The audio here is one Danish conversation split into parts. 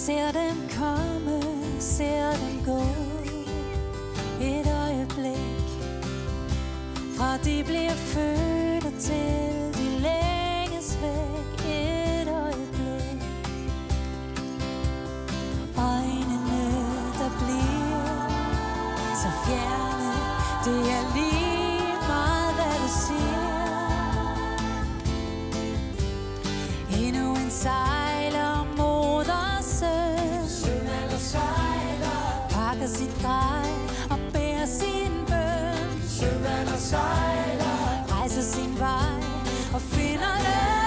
ser dem komme, ser dem gå. Et øjeblik, fra de bliver født og til de længes væk. Et øjeblik, øjnene der bliver så fjerne. Det er lige meget hvad du siger. Endnu en sejler modersøn, Sømand og sejler, pakker sit grej og bærer sin bøn. sømand og sejler, Rejser sin vej og finder løn.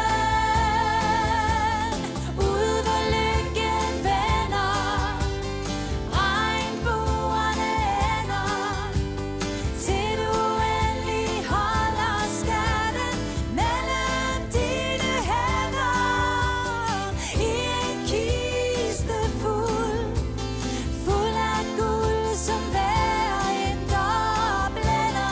Ude hvor lykken vender, regnbuerne ender, til du endelig holder skatten mellem dine hænder. I en kiste fuld af guld, som hver en der blænder.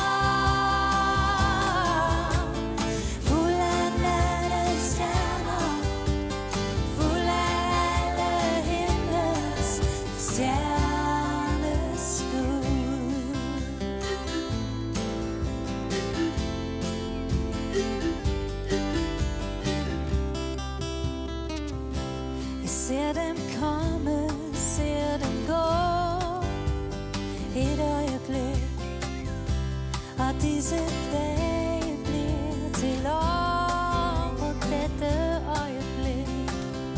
Fuld af nattens stjerner, fuld af alle himlens stjerneskud. Jeg ser dem komme, ser dem gå. Et øjeblik, og disse dage bliver til år på dette øjeblik.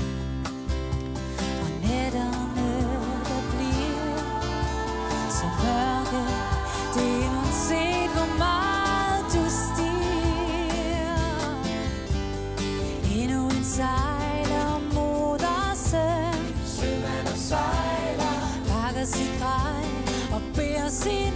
Og nætterne der bliver så mørke, det er uanset hvor meget du stiger. Endnu en sejler modersøn, sømand og sejler, pakker sit grej og bærer sin